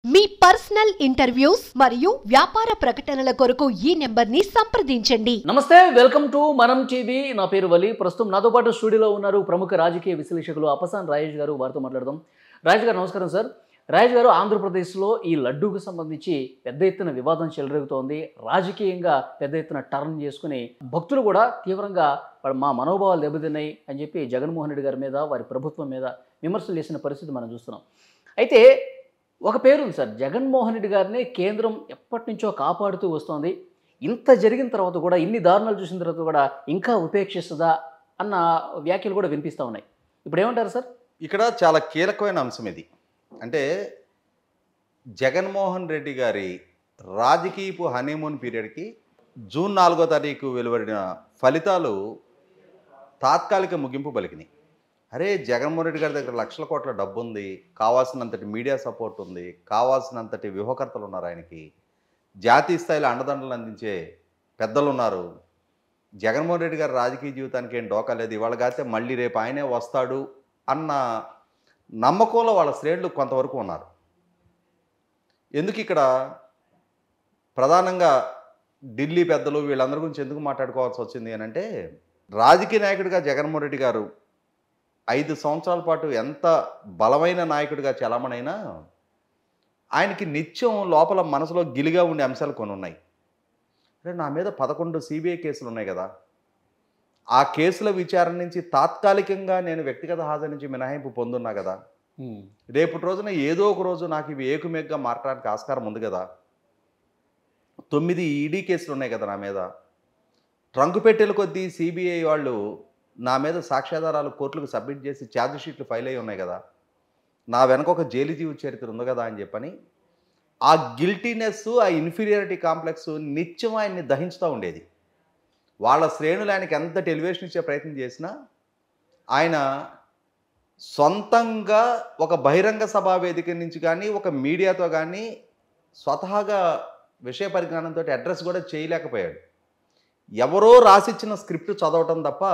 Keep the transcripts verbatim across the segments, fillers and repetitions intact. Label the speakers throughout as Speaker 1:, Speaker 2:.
Speaker 1: మీ personal interviews మరియు వ్యాపార ప్రకటనల కొరకు ఈ నెంబర్ ని సంప్రదించండి.
Speaker 2: నమస్తే, వెల్కమ్ టు మనం టీవీ. నా పేరు వలి. ప్రస్తుతం నాతో పాటు స్టూడియోలో ఉన్నారు ప్రముఖ రాజకీయ విశ్లేషకులు అపసాన్ రాజేష్ గారు. వారితో మాట్లాడదాం. రాజేష్ గారు నమస్కారం సార్. రాజేష్ గారు, ఆంధ్రప్రదేశ్లో ఈ లడ్డూకు సంబంధించి పెద్ద ఎత్తున వివాదం చెలరేగుతోంది. రాజకీయంగా పెద్ద ఎత్తున టర్న్ చేసుకుని భక్తులు కూడా తీవ్రంగా మా మనోభావాలు దెబ్బతిన్నాయి అని చెప్పి జగన్మోహన్ రెడ్డి గారి మీద, వారి ప్రభుత్వం మీద విమర్శలు చేసిన పరిస్థితి మనం చూస్తున్నాం. అయితే ఒక పేరు ఉంది సార్, జగన్మోహన్ రెడ్డి గారిని కేంద్రం ఎప్పటి నుంచో కాపాడుతూ వస్తోంది. ఇంత జరిగిన తర్వాత కూడా, ఇన్ని దారుణాలు చూసిన తర్వాత కూడా ఇంకా ఉపేక్షిస్తుందా అన్న వ్యాఖ్యలు కూడా వినిపిస్తూ ఉన్నాయి. ఇప్పుడు ఏమంటారు సార్?
Speaker 3: ఇక్కడ చాలా కీలకమైన అంశం ఇది. అంటే జగన్మోహన్ రెడ్డి గారి రాజకీయపు హనీమూన్ పీరియడ్కి జూన్ నాలుగో తారీఖు వెలువడిన ఫలితాలు తాత్కాలిక ముగింపు పలికినాయి. అరే, జగన్మోహన్ రెడ్డి గారి దగ్గర లక్షల కోట్ల డబ్బు ఉంది, కావాల్సినంతటి మీడియా సపోర్ట్ ఉంది, కావాల్సినంతటి వ్యూహకర్తలు ఉన్నారు, ఆయనకి జాతీయ స్థాయిలో అండదండలు అందించే పెద్దలు ఉన్నారు. జగన్మోహన్ రెడ్డి గారి రాజకీయ జీవితానికి ఏం డోకా లేదు, ఇవాళ కాస్తే మళ్ళీ రేపు ఆయనే వస్తాడు అన్న నమ్మకంలో వాళ్ళ శ్రేణులు కొంతవరకు ఉన్నారు. ఎందుకు ఇక్కడ ప్రధానంగా ఢిల్లీ పెద్దలు వీళ్ళందరి గురించి ఎందుకు మాట్లాడుకోవాల్సి వచ్చింది అని అంటే, రాజకీయ నాయకుడిగా జగన్మోహన్ రెడ్డి గారు ఐదు సంవత్సరాల పాటు ఎంత బలమైన నాయకుడిగా చలామణైనా ఆయనకి నిత్యం లోపల మనసులో గిలిగా ఉండే అంశాలు కొన్ని ఉన్నాయి. అంటే నా మీద పదకొండు సిబిఐ కేసులు ఉన్నాయి కదా, ఆ కేసుల విచారణ నుంచి తాత్కాలికంగా నేను వ్యక్తిగత హాజరు నుంచి మినహాయింపు పొందున్నా కదా, రేపటి రోజున ఏదో ఒక రోజు నాకు ఇవి ఏకుమేగ్గా మారడానికి ఆస్కారం ఉంది కదా, తొమ్మిది ఈడీ కేసులు ఉన్నాయి కదా నా మీద, ట్రంకు పెట్టెల కొద్దీ సిబిఐ వాళ్ళు నా మీద సాక్ష్యాధారాలు కోర్టులకు సబ్మిట్ చేసి ఛార్జ్ షీట్లు ఫైల్ అయ్యి ఉన్నాయి కదా, నా వెనక ఒక జైలు జీవి చరిత్ర ఉంది కదా అని చెప్పని ఆ గిల్టీనెస్, ఆ ఇన్ఫీరియారిటీ కాంప్లెక్స్ నిత్యం ఆయన్ని దహించుతూ ఉండేది. వాళ్ళ శ్రేణులు ఆయనకి ఎంత టెలివేషన్ ఇచ్చే ప్రయత్నం చేసినా ఆయన సొంతంగా ఒక బహిరంగ సభా వేదిక నుంచి కానీ ఒక మీడియాతో కానీ స్వతహాగా విషయ పరిజ్ఞానంతో అడ్రస్ కూడా చేయలేకపోయాడు. ఎవరో రాసిచ్చిన స్క్రిప్ట్ చదవటం తప్ప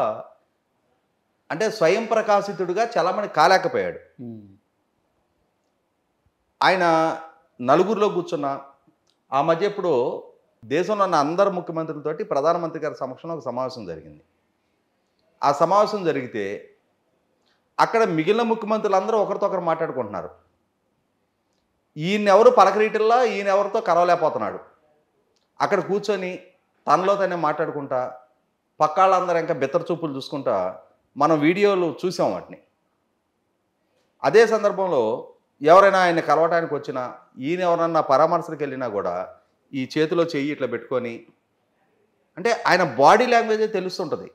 Speaker 3: అంటే స్వయం ప్రకాశితుడిగా చలామణి కాలేకపోయాడు. ఆయన నలుగురిలో కూర్చున్న ఆ మధ్య ఇప్పుడు దేశంలో ఉన్న అందరు ముఖ్యమంత్రులతోటి ప్రధానమంత్రి గారి సమక్షంలో ఒక సమావేశం జరిగింది. ఆ సమావేశం జరిగితే అక్కడ మిగిలిన ముఖ్యమంత్రులందరూ ఒకరితో ఒకరు మాట్లాడుకుంటున్నారు. ఈయనెవరు పలకరీటిల్లా ఈయన ఎవరితో కలవలేకపోతున్నాడు. అక్కడ కూర్చొని తనలో తనే మాట్లాడుకుంటా పక్కాళ్ళందరూ ఇంకా బెత్తర చూపులు చూసుకుంటా మనం వీడియోలు చూసాం వాటిని. అదే సందర్భంలో ఎవరైనా ఆయన కలవటానికి వచ్చినా, ఈయన ఎవరన్నా పరామర్శలకు వెళ్ళినా కూడా ఈ చేతిలో చెయ్యి ఇట్లా పెట్టుకొని, అంటే ఆయన బాడీ లాంగ్వేజే తెలుస్తుంటుంది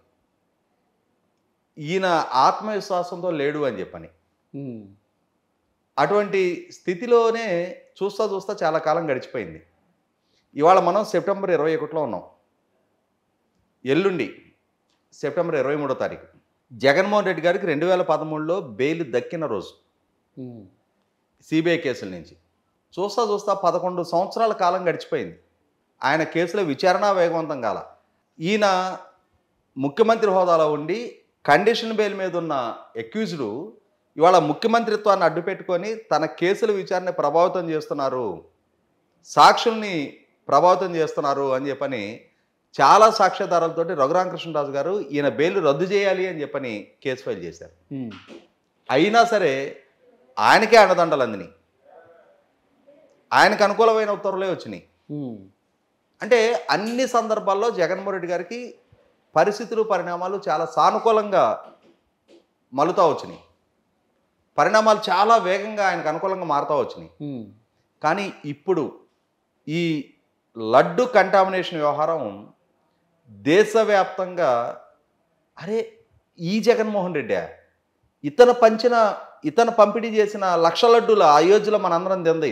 Speaker 3: ఈయన ఆత్మవిశ్వాసంతో లేడు అని చెప్పని. అటువంటి స్థితిలోనే చూస్తా చూస్తా చాలా కాలం గడిచిపోయింది. ఇవాళ మనం సెప్టెంబర్ ఇరవై ఒకటిలో ఉన్నాం. ఎల్లుండి సెప్టెంబర్ ఇరవై మూడో తారీఖు జగన్మోహన్ రెడ్డి గారికి రెండు వేల పదమూడులో బెయిల్ దక్కిన రోజు సిబిఐ కేసుల నుంచి. చూస్తా చూస్తా పదకొండు సంవత్సరాల కాలం గడిచిపోయింది. ఆయన కేసుల విచారణ వేగవంతం కాల. ఈయన ముఖ్యమంత్రి హోదాలో ఉండి కండిషన్ బెయిల్ మీద ఉన్న అక్యూజ్డ్ ఇవాళ ముఖ్యమంత్రిత్వాన్ని అడ్డుపెట్టుకొని తన కేసుల విచారణ ప్రభావితం చేస్తున్నారు, సాక్షుల్ని ప్రభావితం చేస్తున్నారు అని చెప్పని చాలా సాక్ష్యాధారాలతోటి రఘురామకృష్ణరాజు గారు ఈయన బెయిల్ రద్దు చేయాలి అని చెప్పని కేసు ఫైల్ చేశారు. అయినా సరే ఆయనకే అండదండలు అందినాయి, ఆయనకు అనుకూలమైన ఉత్తర్వులే వచ్చినాయి. అంటే అన్ని సందర్భాల్లో జగన్మోహన్ రెడ్డి గారికి పరిస్థితులు, పరిణామాలు చాలా సానుకూలంగా మలుతా వచ్చినాయి. పరిణామాలు చాలా వేగంగా ఆయనకు అనుకూలంగా మారుతూ వచ్చినాయి. కానీ ఇప్పుడు ఈ లడ్డు కంటామినేషన్ వ్యవహారం దేశవ్యాప్తంగా, అరే ఈ జగన్మోహన్ రెడ్డి ఇతను పంచిన ఇతను పంపిణీ చేసిన లక్ష లడ్డూల అయోధ్యలో మనందరం తింది.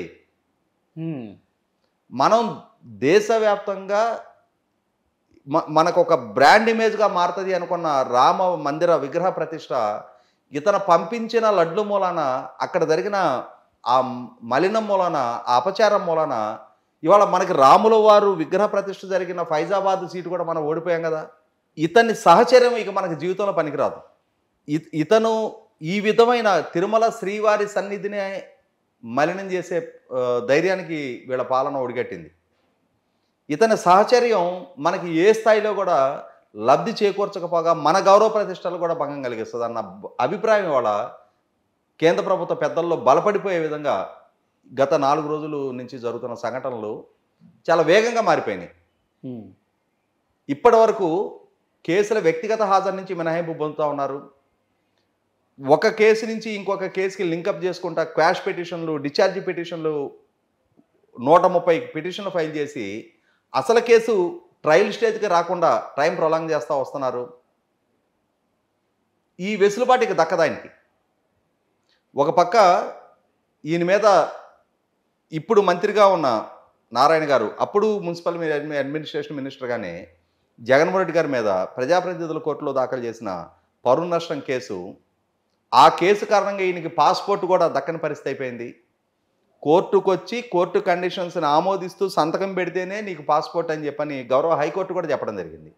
Speaker 3: మనం దేశవ్యాప్తంగా మనకు ఒక బ్రాండ్ ఇమేజ్గా మారుతుంది అనుకున్న రామ మందిర విగ్రహ ప్రతిష్ట ఇతను పంపించిన లడ్లు మూలాన, అక్కడ జరిగిన ఆ మలినం మూలాన, ఆ అపచారం మూలాన ఇవాళ మనకి రాముల వారు విగ్రహ ప్రతిష్ఠ జరిగిన ఫైజాబాద్ సీటు కూడా మనం ఓడిపోయాం కదా. ఇతని సహచర్యం ఇక మనకి జీవితంలో పనికిరాదు. ఇతను ఈ విధమైన తిరుమల శ్రీవారి సన్నిధిని మలినం చేసే ఆ, ధైర్యానికి వీళ్ళ పాలన ఒడిగట్టింది. ఇతని సహచర్యం మనకి ఏ స్థాయిలో కూడా లబ్ధి చేకూర్చకపోగా మన గౌరవ ప్రతిష్టలు కూడా భంగం కలిగిస్తుంది అన్న అభిప్రాయం ఇవాళ కేంద్ర ప్రభుత్వ పెద్దల్లో బలపడిపోయే విధంగా గత నాలుగు రోజుల నుంచి జరుగుతున్న సంఘటనలు చాలా వేగంగా మారిపోయినాయి.
Speaker 2: ఉమ్,
Speaker 3: ఇప్పటి వరకు కేసుల వ్యక్తిగత హాజరు నుంచి మినహాయింపు పొందుతూ ఉన్నారు. ఒక కేసు నుంచి ఇంకొక కేసుకి లింకప్ చేసుకుంటా క్వాష్ పిటిషన్లు, డిశ్చార్జ్ పిటిషన్లు నూట ముప్పై పిటిషన్లు ఫైల్ చేసి అసలు కేసు ట్రయల్ స్టేజ్కి రాకుండా టైం ప్రొలాంగ్ చేస్తూ వస్తున్నారు. ఈ వెసులుబాటుకి దక్కదు ఆయనకి. ఒక పక్క ఈయన మీద ఇప్పుడు మంత్రిగా ఉన్న నారాయణ గారు, అప్పుడు మున్సిపల్ అడ్మినిస్ట్రేషన్ మినిస్టర్గానే జగన్మోహన్ రెడ్డి గారి మీద ప్రజాప్రతినిధుల కోర్టులో దాఖలు చేసిన పరువు నష్టం కేసు, ఆ కేసు కారణంగా ఈయనకి పాస్పోర్ట్ కూడా దక్కని పరిస్థితి అయిపోయింది. కోర్టుకు వచ్చి కోర్టు కండిషన్స్ని ఆమోదిస్తూ సంతకం పెడితేనే నీకు పాస్పోర్ట్ అని చెప్పని గౌరవ హైకోర్టు కూడా చెప్పడం జరిగింది.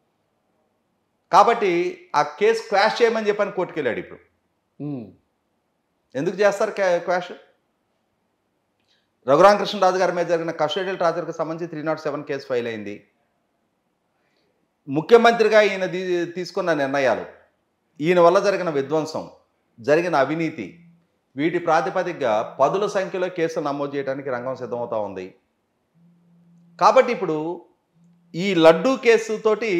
Speaker 3: కాబట్టి ఆ కేసు క్వాష్ చేయమని చెప్పని కోర్టుకు వెళ్ళాడు. ఇప్పుడు
Speaker 2: ఉమ్,
Speaker 3: ఎందుకు చేస్తారు క్వాష్? రఘురామకృష్ణరాజు గారి మీద జరిగిన కస్టోడియల్ టార్చర్కి సంబంధించి three nought seven case file అయింది. ముఖ్యమంత్రిగా ఈయన తీసుకున్న నిర్ణయాలు, ఈయన వల్ల జరిగిన విధ్వంసం, జరిగిన అవినీతి, వీటి ప్రాతిపదికగా పదుల సంఖ్యలో కేసులు నమోదు చేయడానికి రంగం సిద్ధమవుతూ ఉంది. కాబట్టి ఇప్పుడు ఈ లడ్డూ కేసుతోటి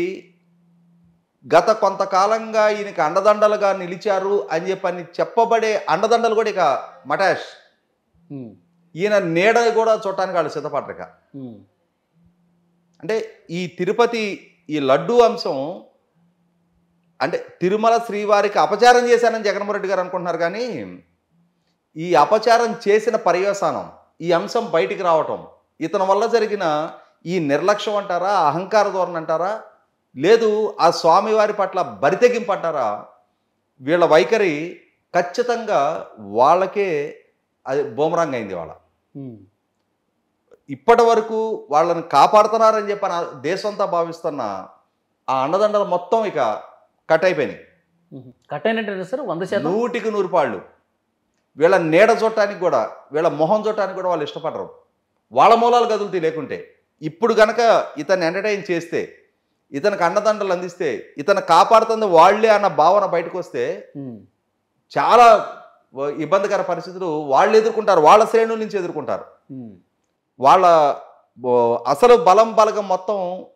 Speaker 3: గత కొంతకాలంగా ఈయనకి అండదండలుగా నిలిచారు అని చెప్పని చెప్పబడే అండదండలు కూడా ఇక మటాష్.
Speaker 2: ఉమ్,
Speaker 3: ఈయన నీడ కూడా చూడటానికి వాళ్ళు సిద్ధపడక.
Speaker 2: ఉమ్,
Speaker 3: అంటే ఈ తిరుపతి ఈ లడ్డూ అంశం అంటే తిరుమల శ్రీవారికి అపచారం చేశానని జగన్మోహన్ రెడ్డి గారు అనుకుంటున్నారు. కానీ ఈ అపచారం చేసిన పర్యవసానం, ఈ అంశం బయటికి రావటం, ఇతని వల్ల జరిగిన ఈ నిర్లక్ష్యం అంటారా, అహంకార ధోరణి అంటారా, లేదు ఆ స్వామివారి పట్ల బరితెగింపు అంటారా, వీళ్ళ వైఖరి ఖచ్చితంగా వాళ్ళకే అది బూమరాంగ్ అయింది. వాళ్ళ
Speaker 2: ఉమ్,
Speaker 3: ఇప్పటి వరకు వాళ్ళని కాపాడుతున్నారని చెప్పని దేశంతా భావిస్తున్న ఆ అండదండలు మొత్తం ఇక కట్ అయిపోయినాయి.
Speaker 2: ఉమ్. కట్ అయినట్టు సార్ వంద శాతం
Speaker 3: నూటికి నూరు పాళ్ళు. వీళ్ళ నీడ చూడటానికి కూడా, వీళ్ళ మొహం చూడటానికి కూడా వాళ్ళు ఇష్టపడరు. వాళ్ళ మూలాలు గదులుతీ లేకుంటే ఇప్పుడు గనక ఇతన్ని ఎంటర్టైన్ చేస్తే, ఇతనికి అండదండలు అందిస్తే, ఇతను కాపాడుతుంది వాళ్లే అన్న భావన బయటకు వస్తే
Speaker 2: ఉమ్,
Speaker 3: చాలా ఇబ్బందికర పరిస్థితులు వాళ్ళు ఎదుర్కొంటారు. వాళ్ళ శ్రేణుల నుంచి ఎదుర్కొంటారు.
Speaker 2: ఉమ్,
Speaker 3: వాళ్ళ అసలు బలం బలగం మొత్తం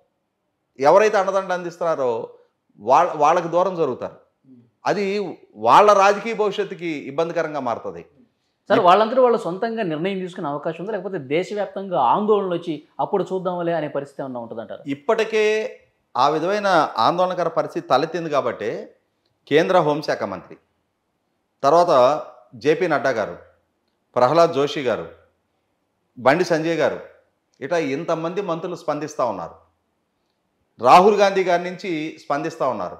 Speaker 3: ఎవరైతే అండదండలు అందిస్తున్నారో వాళ్ళ వాళ్ళకి దూరం జరుగుతారు. అది వాళ్ళ రాజకీయ భవిష్యత్తుకి ఇబ్బందికరంగా మారుతుంది.
Speaker 2: సార్ వాళ్ళందరూ వాళ్ళు సొంతంగా నిర్ణయం తీసుకునే అవకాశం ఉందా, లేకపోతే దేశవ్యాప్తంగా ఆందోళనలు వచ్చి అప్పుడు చూద్దాంలే అనే పరిస్థితి ఏమన్నా ఉంటుందంటారు?
Speaker 3: ఇప్పటికే ఆ విధమైన ఆందోళనకర పరిస్థితి తలెత్తింది. కాబట్టి కేంద్ర హోంశాఖ మంత్రి, తర్వాత జేపీ నడ్డా గారు, ప్రహ్లాద్ జోషి గారు, బండి సంజయ్ గారు, ఇట్లా ఇంతమంది మంత్రులు స్పందిస్తూ ఉన్నారు. రాహుల్ గాంధీ గారి నుంచి స్పందిస్తూ ఉన్నారు.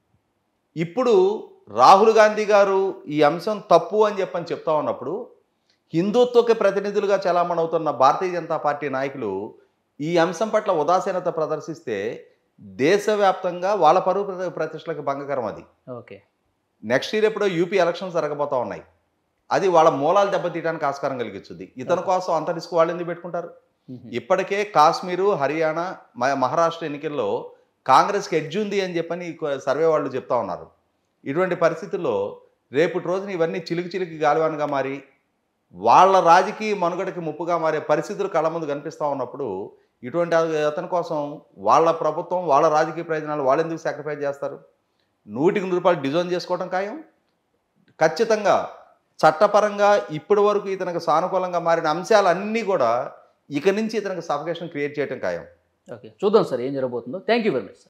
Speaker 3: ఇప్పుడు రాహుల్ గాంధీ గారు ఈ అంశం తప్పు అని చెప్పని చెప్తా ఉన్నప్పుడు హిందుత్వకి ప్రతినిధులుగా చలామణి అవుతున్న భారతీయ జనతా పార్టీ నాయకులు ఈ అంశం పట్ల ఉదాసీనత ప్రదర్శిస్తే దేశవ్యాప్తంగా వాళ్ళ పరువు ప్రతిష్టలకు భంగకరం. అది
Speaker 2: ఓకే.
Speaker 3: నెక్స్ట్ ఇయర్ ఎప్పుడో యూపీ ఎలక్షన్స్ జరగబోతూ ఉన్నాయి. అది వాళ్ళ మూలాలు దెబ్బతీయడానికి ఆస్కారం కలిగించుద్ది. ఇతని కోసం అంత రిస్క్ వాళ్ళు ఎందుకు పెట్టుకుంటారు? ఇప్పటికే కాశ్మీరు, హర్యానా, మహారాష్ట్ర ఎన్నికల్లో కాంగ్రెస్కి ఎడ్జ్ ఉంది అని చెప్పని సర్వే వాళ్ళు చెప్తా ఉన్నారు. ఇటువంటి పరిస్థితుల్లో రేపటి రోజున ఇవన్నీ చిలుకు చిలుకు గాలివానగా మారి వాళ్ళ రాజకీయ మనుగడకి ముప్పుగా మారే పరిస్థితులు కళ్ళ ముందు కనిపిస్తూ ఉన్నప్పుడు ఇటువంటి అతని కోసం వాళ్ళ ప్రభుత్వం, వాళ్ళ రాజకీయ ప్రయోజనాలు వాళ్ళు ఎందుకు సాక్రిఫైస్ చేస్తారు? నూటికి నూరు రూపాయలు డిజైన్ చేసుకోవడం ఖాయం. ఖచ్చితంగా చట్టపరంగా ఇప్పటి వరకు ఇతనికి సానుకూలంగా మారిన అంశాలన్నీ కూడా ఇక నుంచి ఇతనికి సఫికేషన్ క్రియేట్ చేయడం ఖాయం.
Speaker 2: ఓకే, చూద్దాం సార్ ఏం జరగబోతుందో. Thank you very much sir.